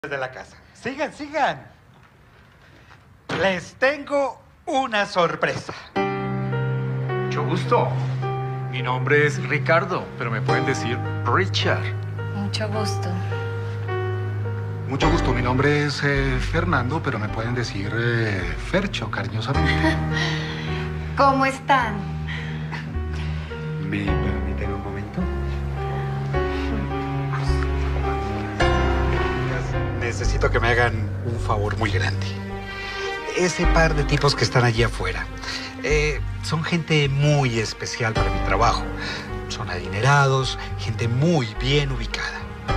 de la casa. Sigan, sigan. Les tengo una sorpresa. Mucho gusto. Mi nombre es Ricardo, pero me pueden decir Richard. Mucho gusto. Mucho gusto, mi nombre es Fernando, pero me pueden decir Fercho, cariñosamente. ¿Cómo están? ¿Me permiten un momento? Necesito que me hagan un favor muy grande. Ese par de tipos que están allí afuera son gente muy especial para mi trabajo. Son adinerados, gente muy bien ubicada.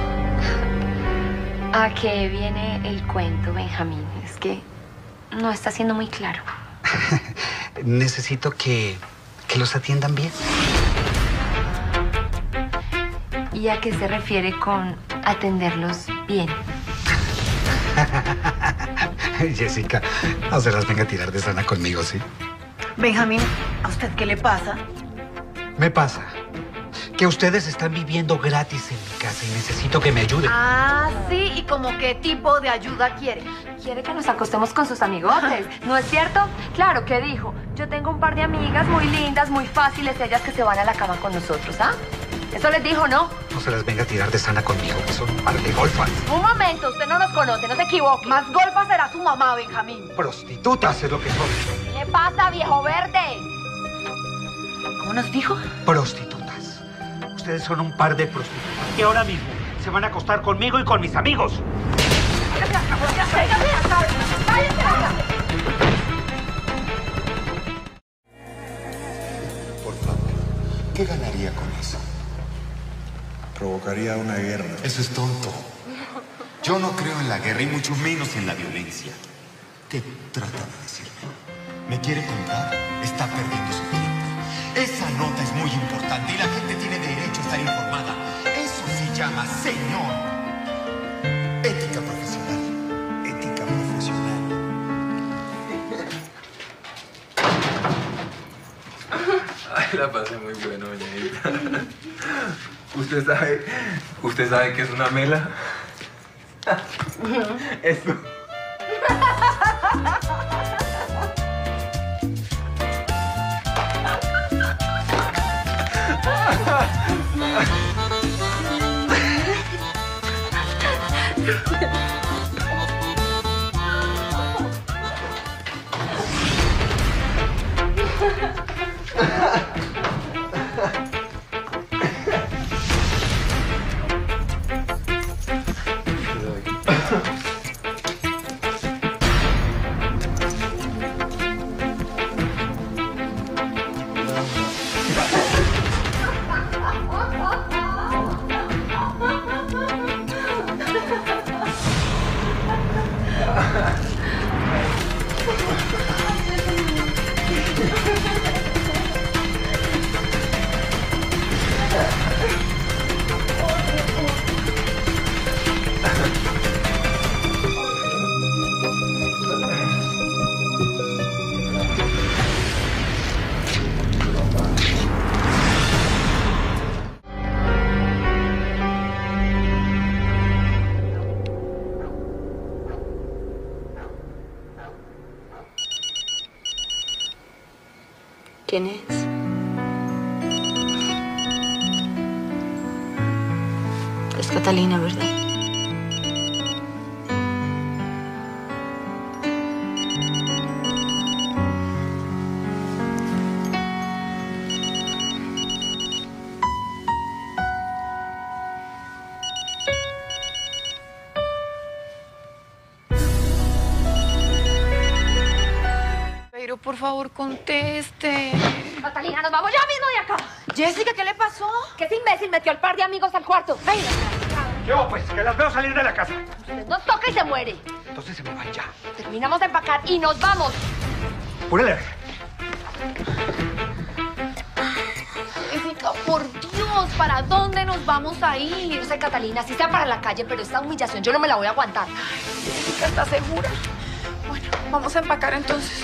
¿A qué viene el cuento, Benjamín? Es que no está siendo muy claro. Necesito que los atiendan bien. ¿Y a qué se refiere con atenderlos bien? Jessica, no se las venga a tirar de sana conmigo, ¿sí? Benjamín, ¿a usted qué le pasa? Me pasa que ustedes están viviendo gratis en mi casa y necesito que me ayuden. Ah, sí, ¿y como qué tipo de ayuda quiere? ¿Quiere que nos acostemos con sus amigotes? ¿No es cierto? Claro, ¿qué dijo? Yo tengo un par de amigas muy lindas, muy fáciles, ellas que se van a la cama con nosotros, ¿ah? ¿Eso les dijo, no? No se las venga a tirar de sana conmigo, que son un par de golfas. Un momento, usted no nos conoce, no se equivoque. Más golpa será su mamá, Benjamín. Prostitutas es lo que son. ¿Qué le pasa, viejo verde? ¿Cómo nos dijo? Prostitutas. Ustedes son un par de prostitutas que ahora mismo se van a acostar conmigo y con mis amigos. Por favor, ¿qué ganaría con eso? Provocaría una guerra. Eso es tonto. Yo no creo en la guerra y mucho menos en la violencia. ¿Qué trata de decirme? ¿Me quiere contar? Está perdiendo su tiempo. Esa nota es muy importante y la gente tiene derecho a estar informada. Eso se llama, señor, ética profesional. Ética profesional. Ay, la pasé muy bueno, doña. ¿Usted sabe qué es una mela? Eso. ¿Quién es? Es Catalina, ¿verdad? Pero por favor, conteste. Catalina, nos vamos ya mismo de acá. Jessica, ¿qué le pasó? Que ese imbécil metió al par de amigos al cuarto. ¡Ven! Yo, pues, que las veo salir de la casa. Usted nos toca y se muere. Entonces se me van ya. Terminamos de empacar y nos vamos. Púrele. Jessica, por Dios, ¿para dónde nos vamos a ir? Yo sé, Catalina, si sea para la calle, pero esta humillación yo no me la voy a aguantar. Jessica, ¿estás segura? Bueno, vamos a empacar entonces.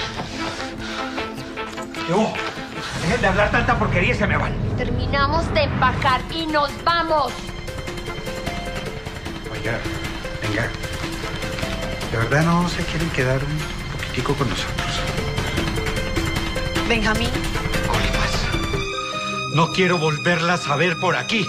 Yo, dejen de hablar tanta porquería y se me van. Terminamos de empacar y nos vamos. Oiga, Venga. ¿De verdad no se quieren quedar un poquitico con nosotros? Benjamín. Colimas. No quiero volverlas a ver por aquí.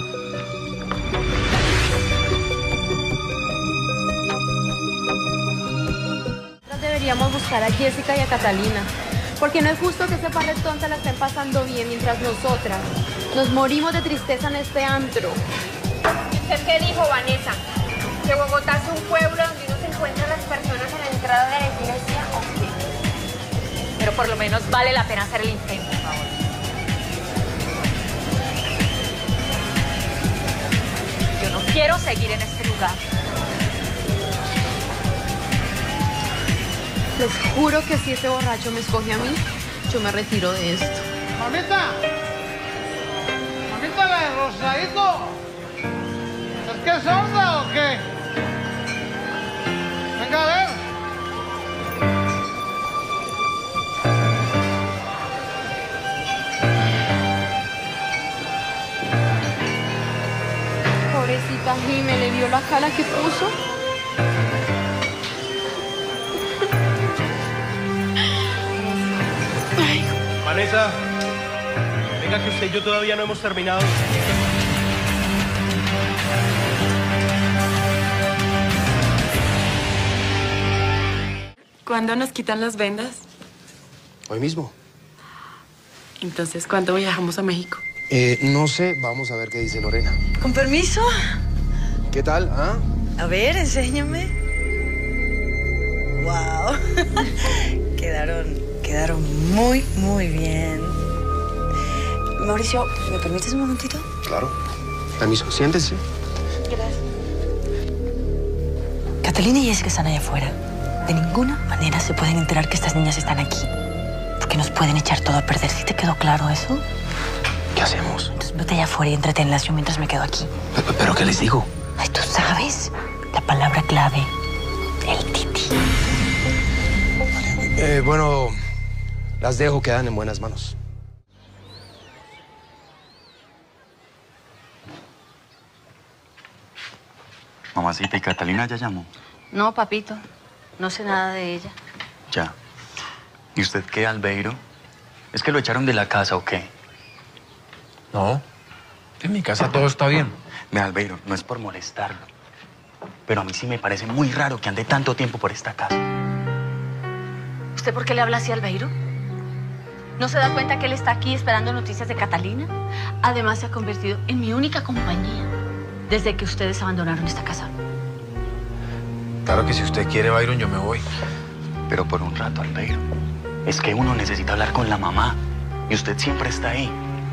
Deberíamos buscar a Jessica y a Catalina, porque no es justo que ese par de tontas la estén pasando bien mientras nosotras nos morimos de tristeza en este antro. ¿Usted qué dijo, Vanessa? ¿Que Bogotá es un pueblo donde uno se encuentra las personas a la entrada de la iglesia o qué? Pero por lo menos vale la pena hacer el intento, por favor. Yo no quiero seguir en este lugar. Les juro que si ese borracho me escoge a mí, yo me retiro de esto. ¡Mamita! ¡Mamita, la de Rosadito! ¿Es que es sorda o qué? Venga, a ver. Pobrecita Jime, ¿le vio la cara que puso? Vanessa, venga que usted y yo todavía no hemos terminado. ¿Cuándo nos quitan las vendas? Hoy mismo. Entonces, ¿cuándo viajamos a México? No sé, vamos a ver qué dice Lorena. ¿Con permiso? ¿Qué tal, ah? A ver, enséñame. ¡Wow! Quedaron muy, muy bien. Mauricio, ¿me permites un momentito? Claro. Permiso, siéntese. Gracias. Catalina y Jessica están allá afuera. De ninguna manera se pueden enterar que estas niñas están aquí. Porque nos pueden echar todo a perder. ¿Sí te quedó claro eso? ¿Qué hacemos? Entonces vete allá afuera y entretenlas yo mientras me quedo aquí. ¿Pero qué les digo? Ay, tú sabes. La palabra clave. El titi. Bueno, las dejo, quedan en buenas manos. Mamacita, ¿y Catalina ya llamó? No, papito. No sé nada de ella. Ya. ¿Y usted qué, Albeiro? ¿Es que lo echaron de la casa o qué? No, en mi casa todo está bien. Ve, Albeiro, no es por molestarlo, pero a mí sí me parece muy raro que ande tanto tiempo por esta casa. ¿Usted por qué le habla así a Albeiro? ¿No se da cuenta que él está aquí esperando noticias de Catalina? Además, se ha convertido en mi única compañía desde que ustedes abandonaron esta casa. Claro que si usted quiere, Byron, yo me voy. Pero por un rato, Albeiro. Es que uno necesita hablar con la mamá y usted siempre está ahí.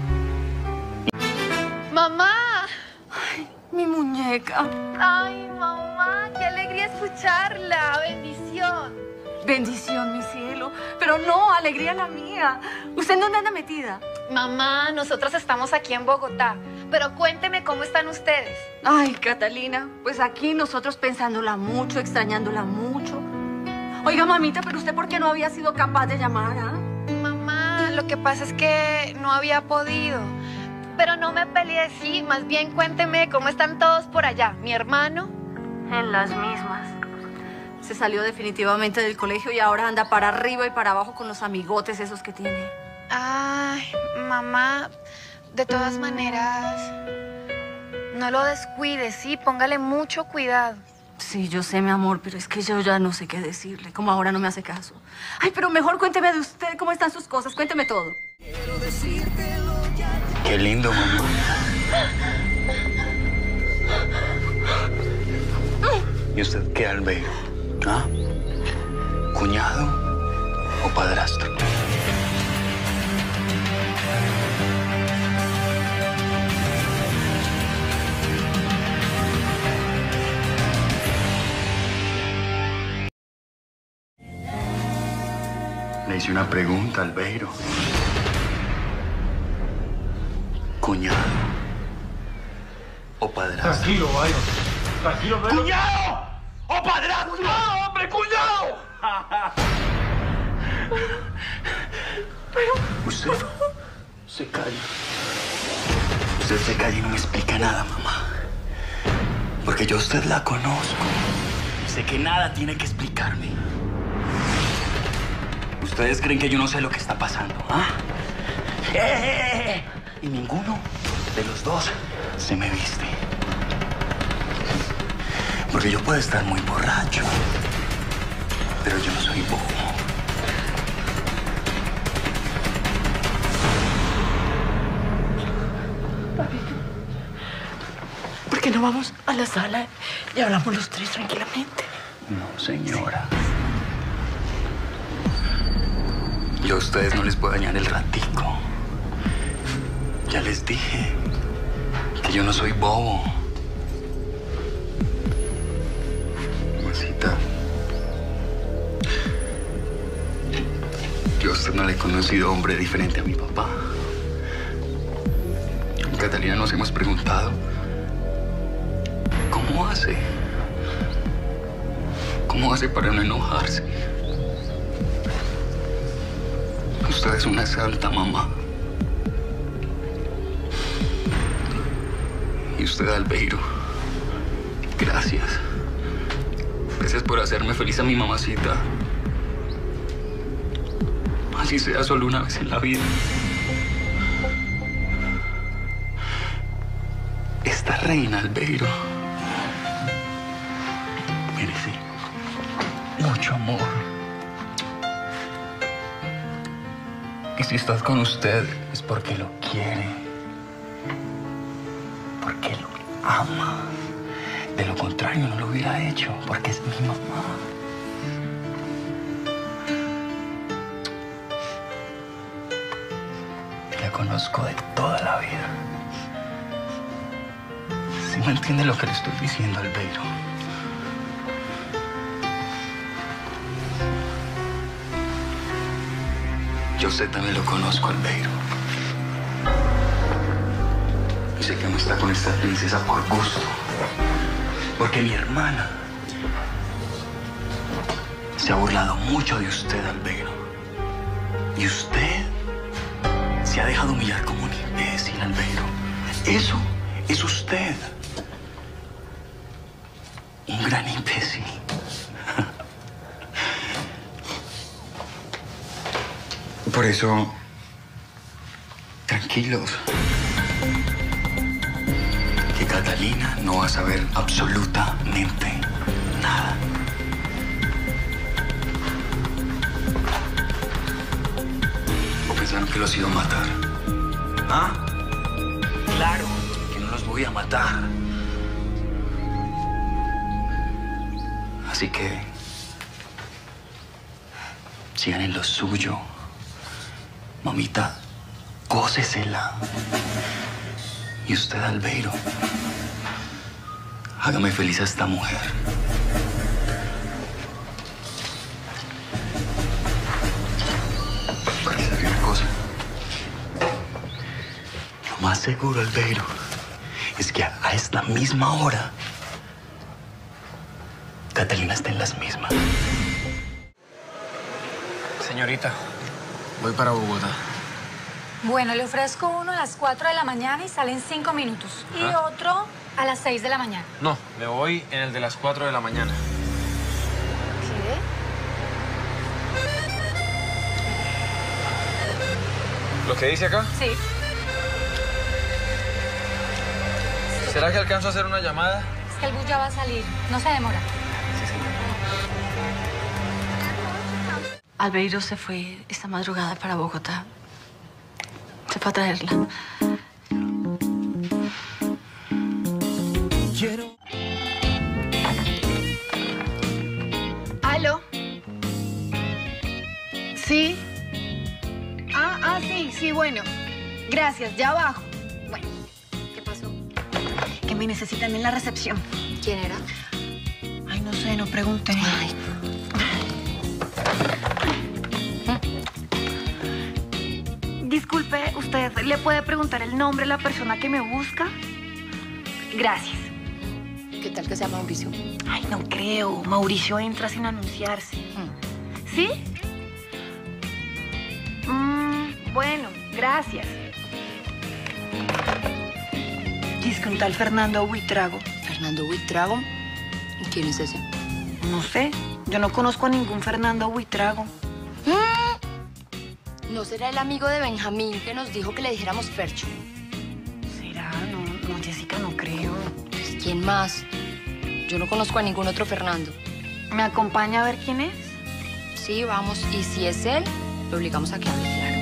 ¡Mamá! Ay, mi muñeca. ¡Ay, mamá! ¡Qué alegría escucharla! ¡Bendición! Bendición, mi cielo. Pero no, alegría la mía. ¿Usted en dónde anda metida? Mamá, nosotros estamos aquí en Bogotá, pero cuénteme cómo están ustedes. Ay, Catalina, pues aquí nosotros pensándola mucho, extrañándola mucho. Oiga, mamita, pero ¿usted por qué no había sido capaz de llamar, ah? Mamá, lo que pasa es que no había podido. Pero no me peleé, sí, más bien cuénteme cómo están todos por allá. ¿Mi hermano? En las mismas. Se salió definitivamente del colegio y ahora anda para arriba y para abajo con los amigotes esos que tiene. Ay, mamá, de todas maneras, no lo descuide, sí, póngale mucho cuidado. Sí, yo sé, mi amor, pero es que yo ya no sé qué decirle, como ahora no me hace caso. Ay, pero mejor cuénteme de usted, cómo están sus cosas, cuénteme todo. Qué lindo, mamá. ¿Y usted qué, Albeiro? ¿Ah? ¿Cuñado o padrastro? Le hice una pregunta, Albeiro. ¿Cuñado o padrastro? Tranquilo, Byron. Tranquilo, Byron. ¡Cuñado o padrastro! ¡Cuñado, hombre, cuñado! Usted se calla. Usted se calla y no me explica nada, mamá. Porque yo a usted la conozco. Sé que nada tiene que explicarme. ¿Ustedes creen que yo no sé lo que está pasando, ah? Y ninguno de los dos se me viste. Porque yo puedo estar muy borracho, pero yo no soy bobo. Papito, ¿por qué no vamos a la sala y hablamos los tres tranquilamente? No, señora. Yo a ustedes no les puedo dañar el ratico. Ya les dije que yo no soy bobo. Mamacita, yo a usted no le he conocido hombre diferente a mi papá. Con Catalina nos hemos preguntado, ¿cómo hace? ¿Cómo hace para no enojarse? Usted es una santa, mamá. Y usted, Albeiro, gracias. Gracias por hacerme feliz a mi mamacita. Así sea solo una vez en la vida. Esta reina, Albeiro, merece mucho amor. Y si estás con usted es porque lo quiere, porque lo ama. De lo contrario no lo hubiera hecho, porque es mi mamá. La conozco de toda la vida. ¿Sí me entiende lo que le estoy diciendo, Albeiro? Yo sé, también lo conozco, Albeiro. Y sé que no está con esta princesa por gusto. Porque mi hermana se ha burlado mucho de usted, Albeiro. Y usted se ha dejado humillar como un imbécil, Albeiro. Eso es usted. Un gran imbécil. Por eso, tranquilos, que Catalina no va a saber absolutamente nada. ¿O pensaron que los iba a matar? ¿Ah? Claro, que no los voy a matar. Así que sigan en lo suyo. Mamita, gócesela. Y usted, Albeiro, hágame feliz a esta mujer. Para saber una cosa. Lo más seguro, Albeiro, es que a esta misma hora Catalina está en las mismas. Señorita, voy para Bogotá. Bueno, le ofrezco uno a las 4 de la mañana y sale en 5 minutos. Y otro a las 6 de la mañana. No, me voy en el de las 4 de la mañana. ¿Qué? ¿Lo que dice acá? Sí. ¿Será que alcanzo a hacer una llamada? Es que el bus ya va a salir. No se demora. Sí, señor. Albeiro se fue esta madrugada para Bogotá. Se fue a traerla. ¿Aló? ¿Sí? Sí, bueno. Gracias, ya abajo. Bueno, ¿qué pasó? Que me necesitan en la recepción. ¿Quién era? Ay, no sé, no pregunté. Ay. Disculpe, ¿usted le puede preguntar el nombre de la persona que me busca? Gracias. ¿Qué tal que sea Mauricio? Ay, no creo. Mauricio entra sin anunciarse. ¿Sí? Bueno, gracias. Dice que un tal Fernando Buitrago ¿Fernando Buitrago? ¿Quién es ese? No sé. Yo no conozco a ningún Fernando Buitrago. ¿No será el amigo de Benjamín que nos dijo que le dijéramos Fercho? ¿Será? No, Jessica, no creo. Pues, ¿quién más? Yo no conozco a ningún otro Fernando. ¿Me acompaña a ver quién es? Sí, vamos. Y si es él, lo obligamos a que hable claro.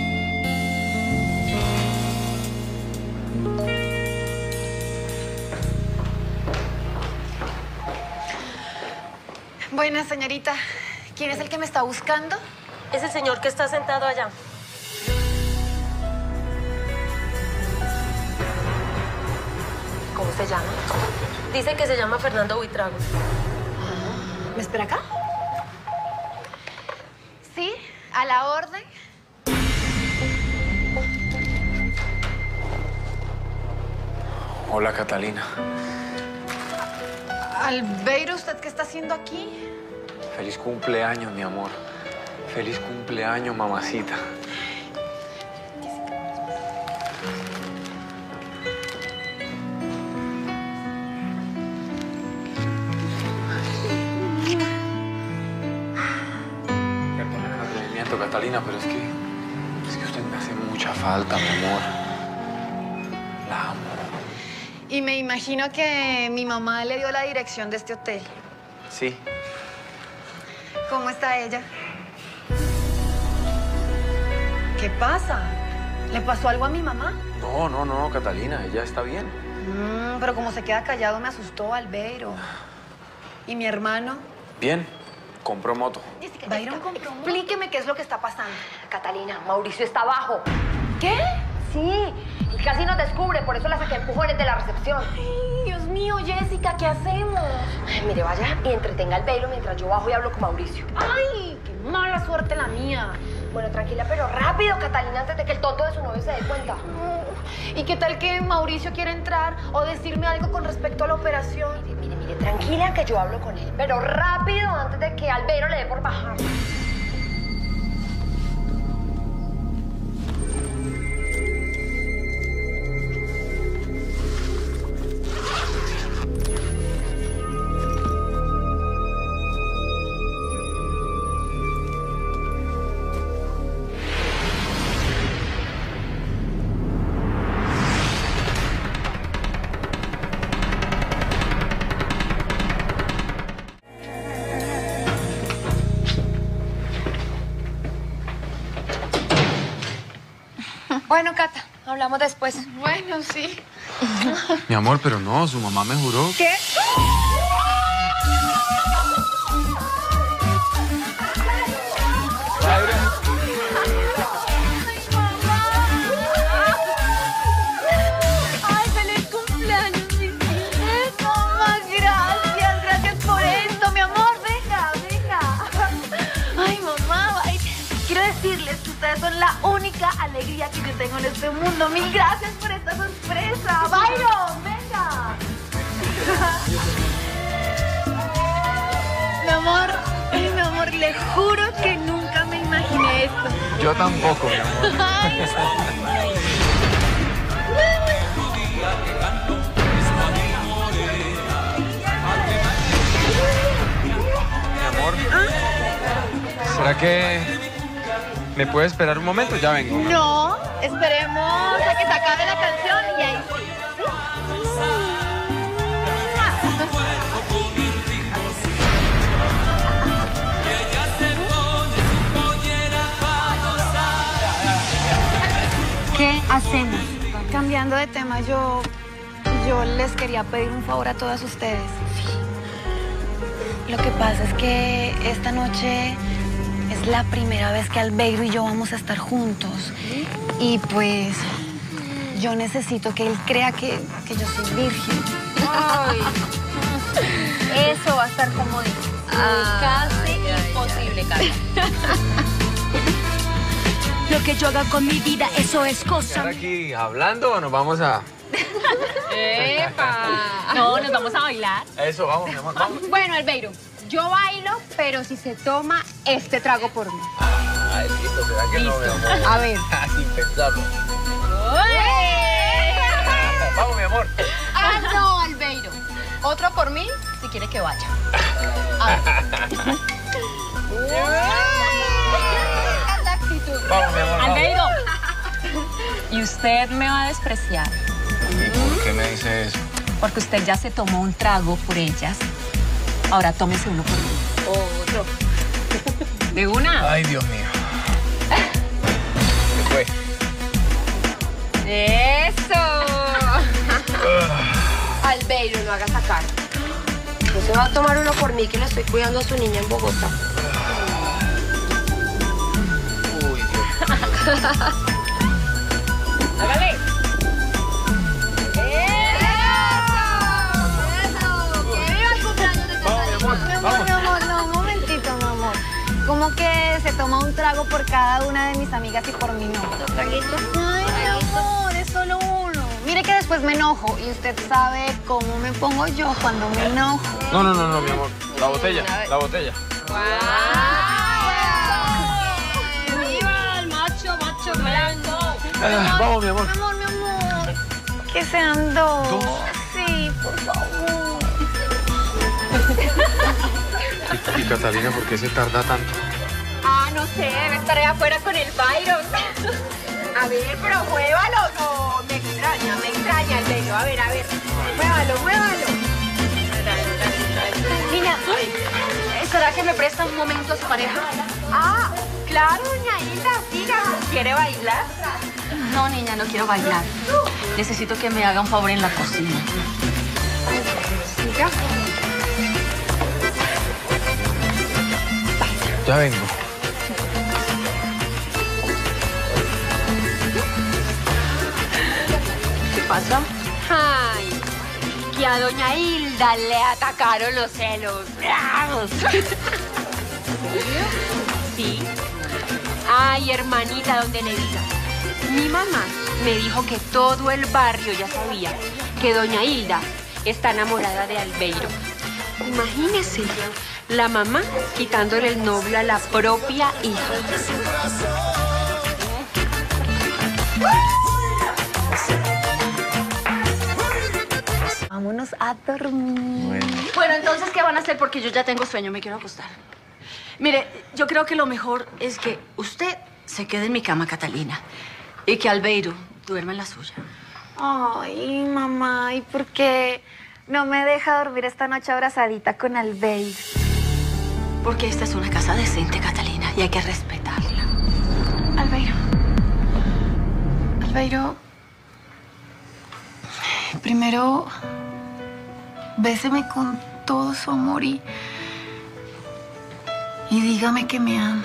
Buenas, señorita. ¿Quién es el que me está buscando? Es el señor que está sentado allá. ¿Cómo se llama? Dice que se llama Fernando Buitrago. ¿Me espera acá? Sí, a la orden. Hola, Catalina. Albeiro, ¿usted qué está haciendo aquí? Feliz cumpleaños, mi amor. Feliz cumpleaños, mamacita. Perdóname el atrevimiento, Catalina, pero es que usted me hace mucha falta, mi amor. La amo. Y me imagino que mi mamá le dio la dirección de este hotel. Sí. ¿Cómo está ella? ¿Qué pasa? ¿Le pasó algo a mi mamá? No, Catalina, ella está bien. Pero como se queda callado me asustó, Albeiro. ¿Y mi hermano? Bien, compró moto. Byron, explíqueme qué es lo que está pasando. Catalina, Mauricio está abajo. ¿Qué? Sí, y casi nos descubre, por eso la saqué a empujones de la recepción. Ay, Dios mío, Jessica, ¿qué hacemos? Ay, mire, vaya y entretenga al Albeiro mientras yo bajo y hablo con Mauricio. ¡Ay, qué mala suerte la mía! Bueno, tranquila, pero rápido, Catalina, antes de que el tonto de su novio se dé cuenta. ¿Y qué tal que Mauricio quiera entrar o decirme algo con respecto a la operación? Mire, tranquila que yo hablo con él, pero rápido antes de que Albeiro le dé por bajar. Bueno, Cata, hablamos después. Bueno, sí. Mi amor, pero no, su mamá me juró. ¿Qué? ¡Ay, feliz cumpleaños, mi vida! Mamá, gracias por esto, mi amor. Venga. Ay, mamá, quiero decirles que ustedes son la única alegría que yo tengo en este mundo. Mil gracias por esta sorpresa. Byron, venga. Mi amor, le juro que nunca me imaginé esto. Yo tampoco, mi amor. Ay. Mi amor, ¿será que me puede esperar un momento? Ya vengo. No, esperemos a que se acabe la canción y ahí sí. ¿Qué hacemos? Cambiando de tema, yo les quería pedir un favor a todas ustedes. Lo que pasa es que esta noche es la primera vez que Albeiro y yo vamos a estar juntos. Y pues yo necesito que él crea que yo soy virgen. Ay. Eso va a estar como casi imposible, Cata. Lo que yo haga con mi vida, eso es cosa. ¿Estar aquí hablando o nos vamos a...? ¡Epa! No, nos vamos a bailar. Eso, vamos, mi amor, vamos. Bueno, Albeiro, yo bailo, pero si se toma este trago por mí. Ay, listo, ¿será que no, mi amor? A ver. Sin pensarlo. Vamos, mi amor. No, Albeiro. Otro por mí, si quiere que vaya. Vamos, mi amor. Albeiro. Y usted me va a despreciar. ¿Y por qué me dice eso? Porque usted ya se tomó un trago por ellas. Ahora tómese uno por mí. Otro. ¿De una? Ay, Dios mío. ¿Qué fue? ¡Eso! Albeiro, no hagas sacar. No se va a tomar uno por mí, que le estoy cuidando a su niña en Bogotá. Uy, Dios. ¡Hágale! Mi amor, no, un momentito, mi amor. ¿Cómo que se toma un trago por cada una de mis amigas y por mí no? ¿Traguito? Ay, mi amor, es solo uno. Mire que después me enojo y usted sabe cómo me pongo yo cuando me enojo. No, mi amor. La botella, la botella. ¡Viva el macho blanco! Vamos, mi amor. Mi amor. Que sean dos. ¿Dos? Sí, por favor. Y Catalina, ¿por qué se tarda tanto? Ah, no sé, debe estar allá afuera con el Byron. A ver, pero muévalo. No, me extraña el Byron. A ver. Muévalo. Niña, ¿será que me presta un momento a su pareja? Ah, claro, doña Hilda, siga. ¿Quiere bailar? No, niña, no quiero bailar. Necesito que me haga un favor en la cocina. Siga. Ya vengo. ¿Qué pasa? Ay, que a doña Hilda le atacaron los celos. Sí. Ay, hermanita, donde le diga. Mi mamá me dijo que todo el barrio ya sabía que doña Hilda está enamorada de Albeiro. Imagínese, la mamá quitándole el novio a la propia hija. Vámonos a dormir. Bueno, entonces, ¿qué van a hacer? Porque yo ya tengo sueño, me quiero acostar. Mire, yo creo que lo mejor es que usted se quede en mi cama, Catalina, y que Albeiro duerma en la suya. Ay, mamá, ¿y por qué no me deja dormir esta noche abrazadita con Albeiro? Porque esta es una casa decente, Catalina, y hay que respetarla. Albeiro, primero béseme con todo su amor y dígame que me ama.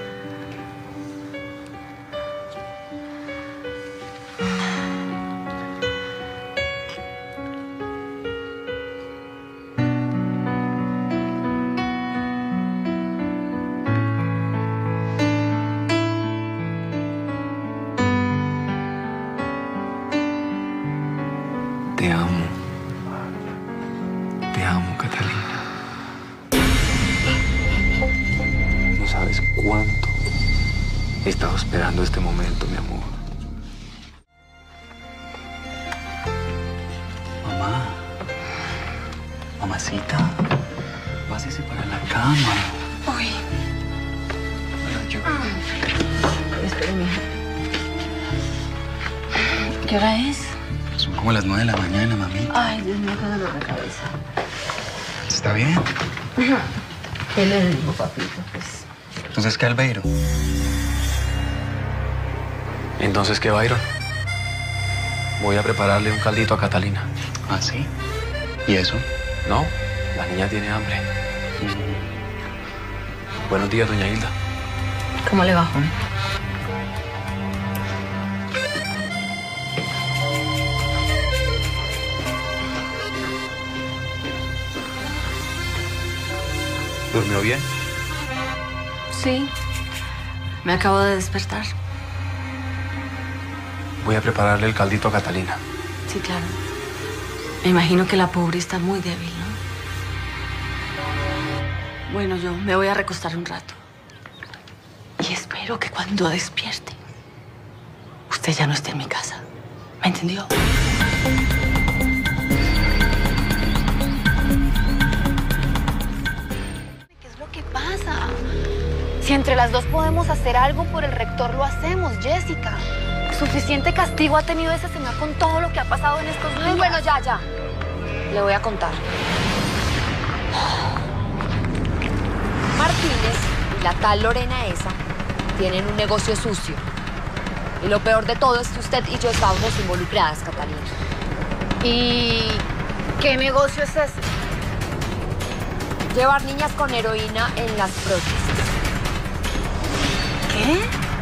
Te amo. Te amo, Catalina. No sabes cuánto he estado esperando este momento, mi amor. Mamá. Mamacita. Pásese para la cama. Uy. Para yo. Espérame. ¿Qué hora es? Son como las 9 de la mañana, mami. Ay, Dios mío, qué dolor de cabeza. ¿Está bien? ¿Qué le digo, papito? Pues... Entonces, ¿qué, Albeiro? Entonces, ¿qué, Byron? Voy a prepararle un caldito a Catalina. ¿Ah, sí? ¿Y eso? No, la niña tiene hambre. Buenos días, doña Hilda. ¿Cómo le va, Juan? ¿Durmió bien? Sí. Me acabo de despertar. Voy a prepararle el caldito a Catalina. Sí, claro. Me imagino que la pobre está muy débil, ¿no? Bueno, yo me voy a recostar un rato. Y espero que cuando despierte, usted ya no esté en mi casa. ¿Me entendió? pasa? Si entre las dos podemos hacer algo por el rector, lo hacemos, Jessica. Suficiente castigo ha tenido ese señor con todo lo que ha pasado en estos días. Ay, bueno, ya. Le voy a contar. Martínez y la tal Lorena esa tienen un negocio sucio. Y lo peor de todo es que usted y yo estábamos involucradas, Catalina. ¿Y qué negocio es ese? Llevar niñas con heroína en las prótesis. ¿Qué?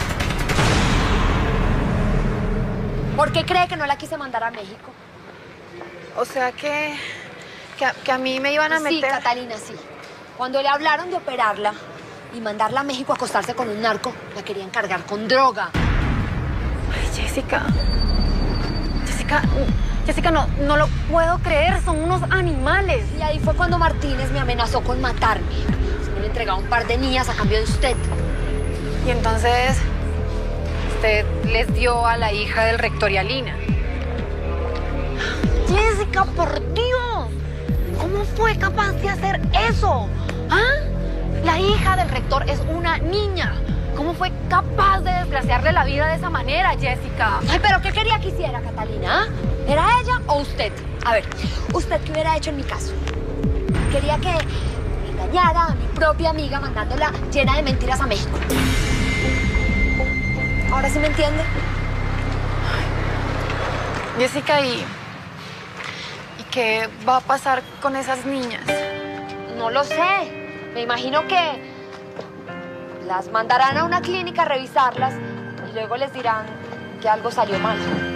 ¿Por qué cree que no la quise mandar a México? O sea que a mí me iban a meter... Sí, Catalina, sí. Cuando le hablaron de operarla y mandarla a México a acostarse con un narco, la querían cargar con droga. Ay, Jessica, no lo puedo creer. Son unos animales. Y ahí fue cuando Martínez me amenazó con matarme. Me le entregaba un par de niñas a cambio de usted. Y entonces, usted les dio a la hija del rector y a Lina. Jessica, por Dios. ¿Cómo fue capaz de hacer eso? ¿Ah? La hija del rector es una niña. ¿Cómo fue capaz de desgraciarle la vida de esa manera, Jessica? Ay, ¿pero qué quería que hiciera, Catalina? ¿Era ella o usted? A ver, ¿usted qué hubiera hecho en mi caso? Quería que engañara a mi propia amiga mandándola llena de mentiras a México. ¿Ahora sí me entiende? Jessica, ¿y qué va a pasar con esas niñas? No lo sé. Me imagino que las mandarán a una clínica a revisarlas y luego les dirán que algo salió mal.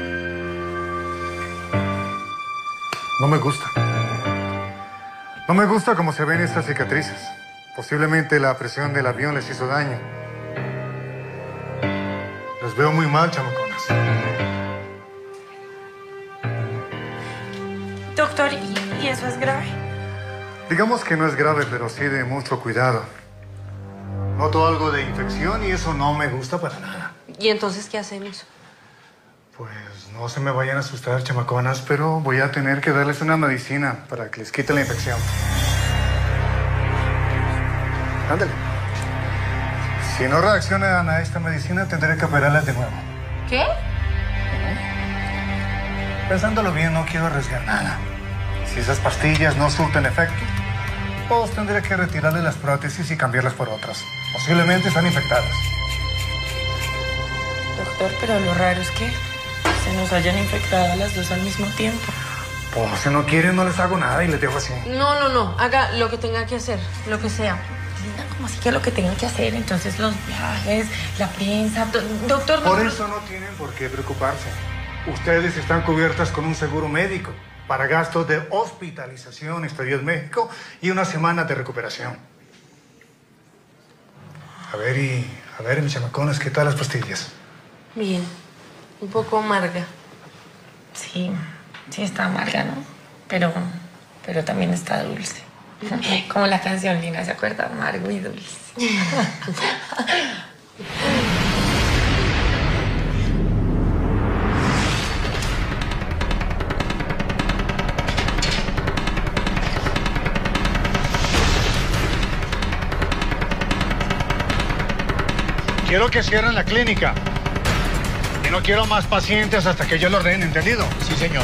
No me gusta. No me gusta cómo se ven estas cicatrices. Posiblemente la presión del avión les hizo daño. Las veo muy mal, chamaconas. Doctor, ¿y eso es grave? Digamos que no es grave, pero sí de mucho cuidado. Noto algo de infección y eso no me gusta para nada. ¿Y entonces qué hacemos? Pues no se me vayan a asustar, chamaconas, pero voy a tener que darles una medicina para que les quite la infección. Ándale. Si no reaccionan a esta medicina, tendré que operarlas de nuevo. ¿Qué? Pensándolo bien, no quiero arriesgar nada. Si esas pastillas no surten efecto, pues tendré que retirarle las prótesis y cambiarlas por otras. Posiblemente están infectadas. Doctor, pero lo raro es que se nos hayan infectado a las dos al mismo tiempo. Pues si no quieren, no les hago nada y les dejo así. No. Haga lo que tenga que hacer, lo que sea. Linda, ¿cómo así que lo que tenga que hacer? Entonces los viajes, la prensa... Doctor, no... Por eso no tienen por qué preocuparse. Ustedes están cubiertas con un seguro médico para gastos de hospitalización, estadía en México y una semana de recuperación. A ver, mis chamacones, ¿qué tal las pastillas? Bien, un poco amarga. Sí, está amarga, ¿no? Pero también está dulce. Como la canción, Lina, ¿se acuerda? Amargo y dulce. Quiero que cierren la clínica. Y no quiero más pacientes hasta que yo lo ordene, ¿entendido? Sí, señor.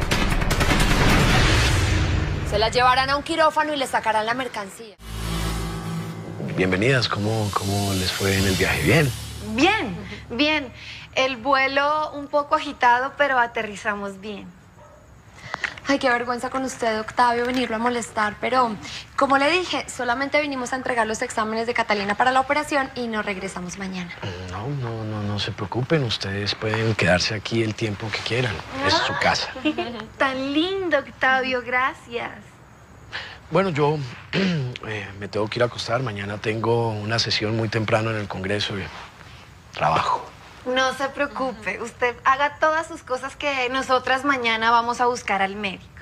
Se las llevarán a un quirófano y les sacarán la mercancía. Bienvenidas. ¿Cómo les fue en el viaje? ¿Bien? Bien. El vuelo un poco agitado, pero aterrizamos bien. Ay, qué vergüenza con usted, Octavio, venirlo a molestar. Pero, como le dije, solamente vinimos a entregar los exámenes de Catalina para la operación y nos regresamos mañana. No se preocupen. Ustedes pueden quedarse aquí el tiempo que quieran. Es su casa. Tan lindo, Octavio, gracias. Bueno, yo me tengo que ir a acostar. Mañana tengo una sesión muy temprano en el Congreso y trabajo. No se preocupe, usted haga todas sus cosas que nosotras mañana vamos a buscar al médico.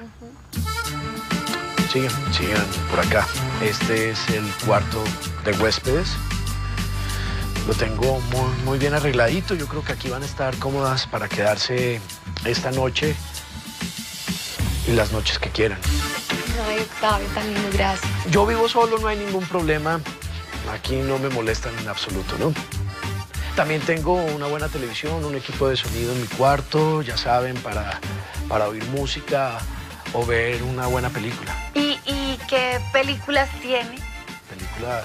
Sigan por acá. Este es el cuarto de huéspedes. Lo tengo muy bien arregladito. Yo creo que aquí van a estar cómodas para quedarse esta noche y las noches que quieran. Ay, Octavio, tan lindo, gracias. Yo vivo solo, no hay ningún problema. aquí no me molestan en absoluto, ¿no? También tengo una buena televisión, un equipo de sonido en mi cuarto, ya saben, para oír música o ver una buena película. ¿Y qué películas tiene? Películas,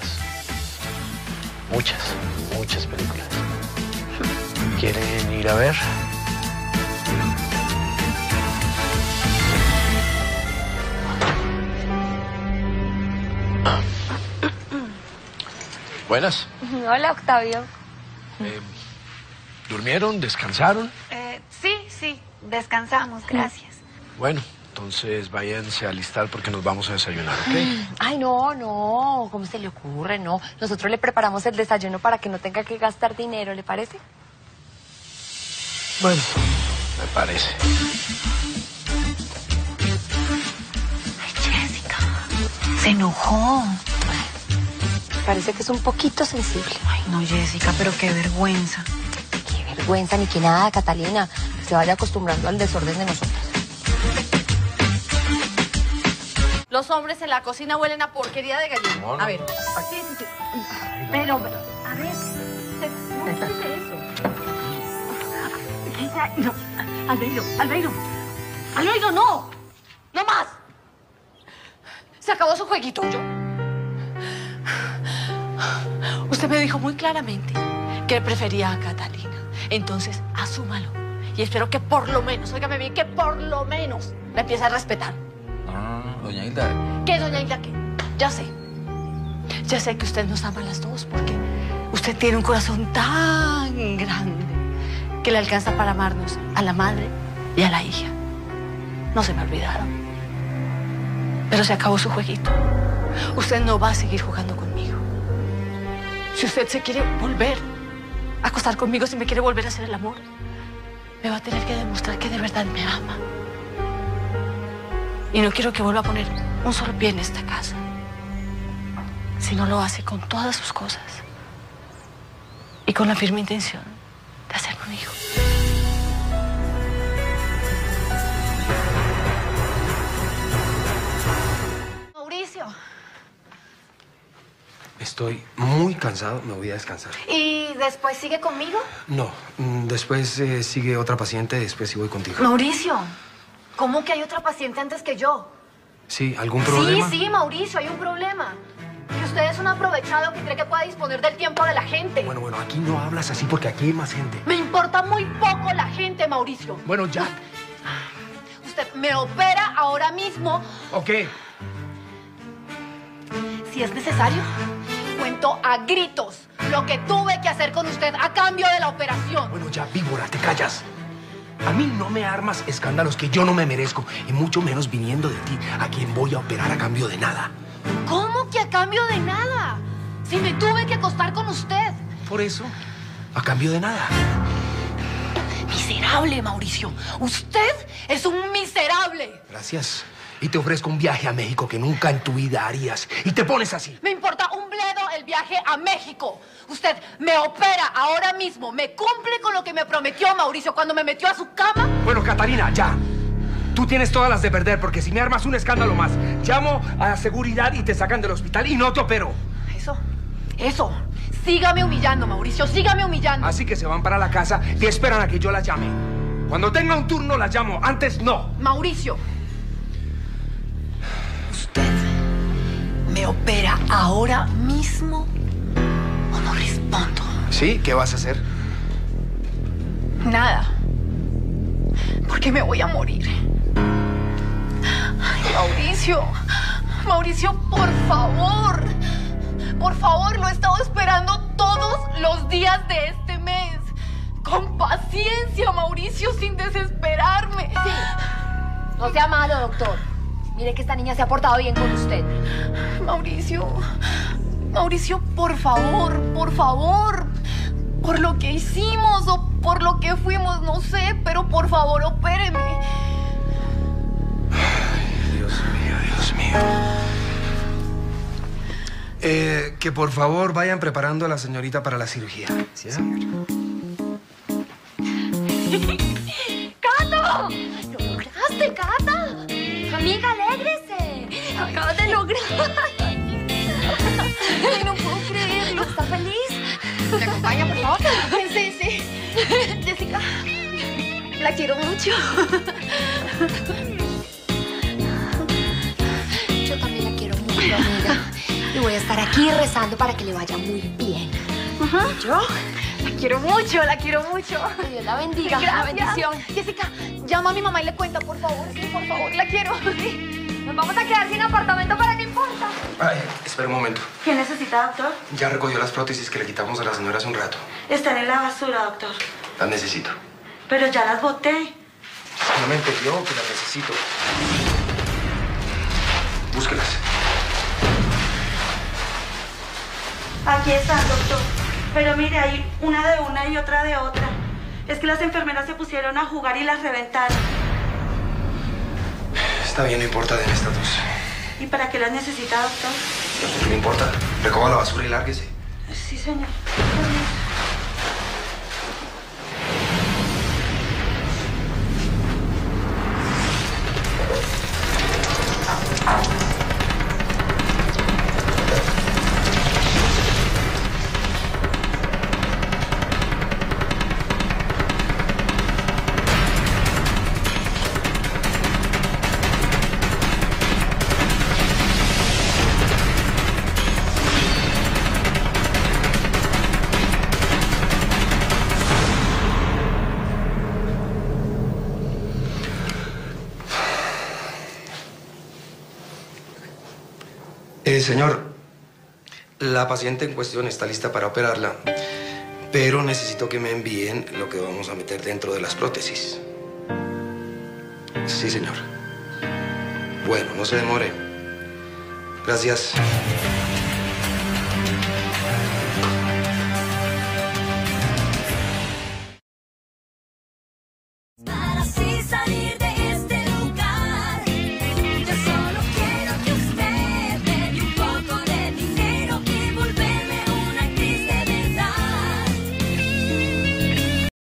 muchas películas. ¿Quieren ir a ver? Buenas. Hola, Octavio. ¿Durmieron? ¿Descansaron? Sí, descansamos, gracias. Bueno, entonces váyanse a alistar porque nos vamos a desayunar, ¿ok? Ay, no, ¿cómo se le ocurre? No, nosotros le preparamos el desayuno para que no tenga que gastar dinero, ¿le parece? Bueno, me parece. Ay, Jessica, se enojó. Parece que es un poquito sensible. Ay, no, Jessica, pero qué vergüenza. Qué vergüenza, ni que nada, Catalina. Que se vaya acostumbrando al desorden de nosotros. Los hombres en la cocina huelen a porquería de gallina. No, no. A ver. Sí. Pero, a ver. No dice eso. No. Albeiro, no. No más. Se acabó su jueguito, yo. Usted me dijo muy claramente que prefería a Catalina. Entonces, asúmalo. Y espero que por lo menos, óigame bien, que por lo menos la empiece a respetar. Doña Hilda. ¿Qué, doña Hilda, qué? Ya sé. Ya sé que usted nos ama a las dos porque usted tiene un corazón tan grande que le alcanza para amarnos a la madre y a la hija. No se me olvidaron. Pero se acabó su jueguito. Usted no va a seguir jugando conmigo. Si usted se quiere volver a acostar conmigo, si me quiere volver a hacer el amor, me va a tener que demostrar que de verdad me ama. Y no quiero que vuelva a poner un solo pie en esta casa. Si no lo hace con todas sus cosas y con la firme intención de hacerme un hijo. Mauricio. Estoy muy cansado, me voy a descansar. ¿Y después sigue conmigo? No, después sigue otra paciente, después sí voy contigo. Mauricio, ¿cómo que hay otra paciente antes que yo? Sí, ¿algún problema? Sí, Mauricio, hay un problema. Que usted es un aprovechado que cree que puede disponer del tiempo de la gente. Bueno, aquí no hablas así porque aquí hay más gente. Me importa muy poco la gente, Mauricio. Bueno, ya. Usted me opera ahora mismo. Ok. Si es necesario, cuento a gritos lo que tuve que hacer con usted a cambio de la operación. Bueno, ya, víbora, te callas. A mí no me armas escándalos que yo no me merezco, y mucho menos viniendo de ti, a quien voy a operar a cambio de nada. ¿Cómo que a cambio de nada? Si me tuve que acostar con usted. Por eso, a cambio de nada. Miserable, Mauricio. Usted es un miserable. Gracias. Y te ofrezco un viaje a México que nunca en tu vida harías. Y te pones así. Me importa un bledo el viaje a México. Usted me opera ahora mismo. Me cumple con lo que me prometió Mauricio cuando me metió a su cama. Bueno, Catalina, ya. Tú tienes todas las de perder, porque si me armas un escándalo más, llamo a la seguridad y te sacan del hospital y no te opero. Eso. Sígame humillando, Mauricio. Sígame humillando. Así que se van para la casa y esperan a que yo las llame. Cuando tenga un turno las llamo. Antes no. Mauricio. ¿Me opera ahora mismo o no respondo? ¿Sí? ¿Qué vas a hacer? Nada. Porque me voy a morir. Ay, Mauricio. Mauricio, por favor. Por favor, lo he estado esperando todos los días de este mes. Con paciencia, Mauricio, sin desesperarme. Sí. No sea malo, doctor. Mire que esta niña se ha portado bien con usted. Mauricio, por favor, por lo que hicimos o por lo que fuimos, no sé, pero por favor, opéreme. Ay, Dios mío. Que por favor vayan preparando a la señorita para la cirugía. ¿Sí, señor? ¡Cato! ¡Lo lograste, Cata! Amiga, alégrese. Acabas de lograr. Ay, no puedo creer. La quiero mucho. Yo también la quiero mucho, amiga. Y voy a estar aquí rezando para que le vaya muy bien. ¿Y yo? La quiero mucho, la quiero mucho. Que Dios la bendiga. Gracias. La bendición. Jessica, llama a mi mamá y le cuenta, por favor. Sí, por favor, la quiero. Sí. Nos vamos a quedar sin apartamento, pero no importa. Ay, espera un momento. ¿Qué necesita, doctor? Ya recogió las prótesis que le quitamos a la señora hace un rato. Están en la basura, doctor. Las necesito. Pero ya las boté. Solamente yo que las necesito. Búsquelas. Aquí están, doctor. Pero mire, hay una de una y otra de otra. Es que las enfermeras se pusieron a jugar y las reventaron. Está bien, no importa, den estas dos. ¿Y para qué las necesita, doctor? No importa. Recoja la basura y lárguese. Sí, señor. Señor, la paciente en cuestión está lista para operarla, pero necesito que me envíen lo que vamos a meter dentro de las prótesis. Sí, señor. Bueno, no se demore. Gracias.